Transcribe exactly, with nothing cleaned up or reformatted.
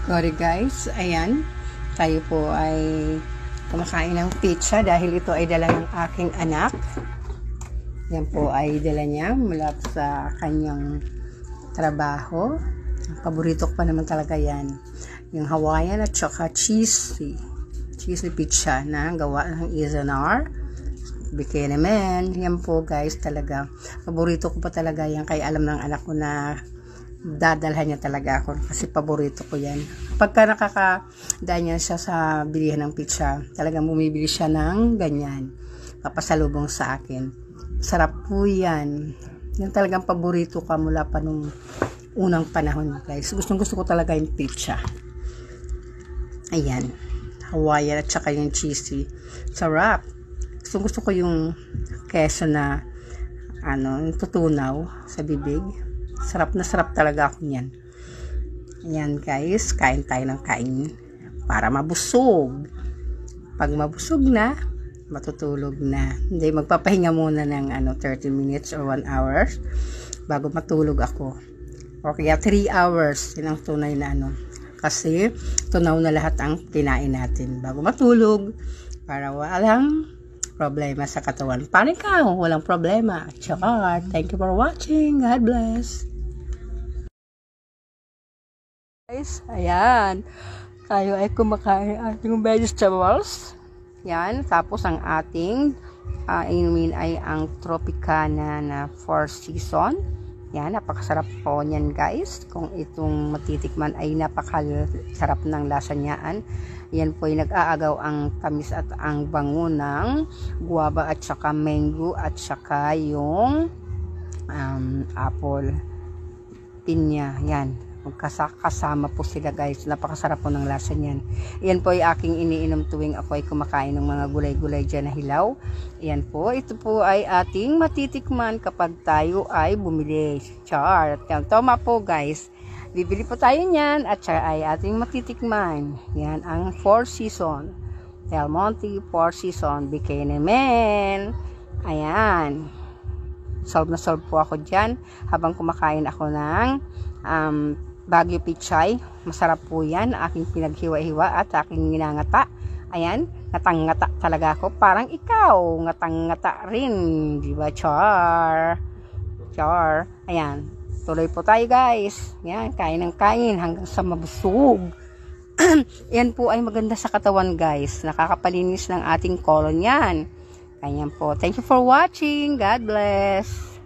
Sorry guys, ayan, tayo po ay kumakain ng pizza dahil ito ay dala ng aking anak. Yan po ay dala niya mula sa kanyang trabaho. Paborito ko pa naman talaga yan. Yung Hawaiian at saka cheesy. Cheesy pizza na gawa ng Izanar. Bikini man. Yan po guys talaga. Paborito ko pa talaga yan. Kaya alam ng anak ko na dadalhan niya talaga ako kasi paborito ko yan. Pagka nakakadaan niya siya sa bilihan ng pizza, talagang bumibili siya ng ganyan. Papasalubong sa akin. Sarap po yan. Yan talagang paborito ka mula pa nung unang panahon guys. Gustong gusto ko talaga yung pizza. Ayan. Hawaiian at saka yung cheesy. Sarap. Gustong gusto ko yung keso na ano, yung tutunaw sa bibig. Sarap na sarap talaga ako niyan. Ayan guys, kain tayo ng kain para mabusog. Pag mabusog na, matutulog na. Hindi, magpapahinga muna ng ano, thirty minutes or one hour bago matulog ako. O kaya three hours, yun ang tunay na ano. Kasi tunaw na lahat ang kinain natin bago matulog para walang problema sa katawan. Paano ikaw? Walang problema. Char. Thank you for watching. God bless. Guys, ayan. Tayo ay kumakain ating vegetables. Yan. Tapos ang ating uh, inumin ay ang Tropicana na four season. Yan. Napakasarap po niyan guys. Kung itong matitikman ay napakasarap ng lasa niyaan. Yan po ay nag-aagaw ang tamis at ang bango ng guava at saka mango at saka yung um, apple pinya. Yan. Magkasama po sila guys. Napakasarap po ng lasa niyan. Yan po ay aking iniinom tuwing ako ay kumakain ng mga gulay-gulay dyan na hilaw. Yan po. Ito po ay ating matitikman kapag tayo ay bumili. Char. Tama po guys. Bibili po tayo niyan at siya ay ating matitikman. Yan ang four season. Del Monte four season Bikini Man. Ayan. Solve na solve po ako dyan habang kumakain ako ng um, Baguio Pichay. Masarap po yan. Aking pinaghiwa-hiwa at aking ginangata. Ayan. Ngatang-ngata talaga ako. Parang ikaw. Ngatang-ngata rin. Diba? Char. Char. Ayan. Tuloy po tayo guys. Yan, kain ng kain hanggang sa mabusog. Yan po ay maganda sa katawan guys. Nakakapalinis ng ating colon yan. Ganyan po. Thank you for watching. God bless.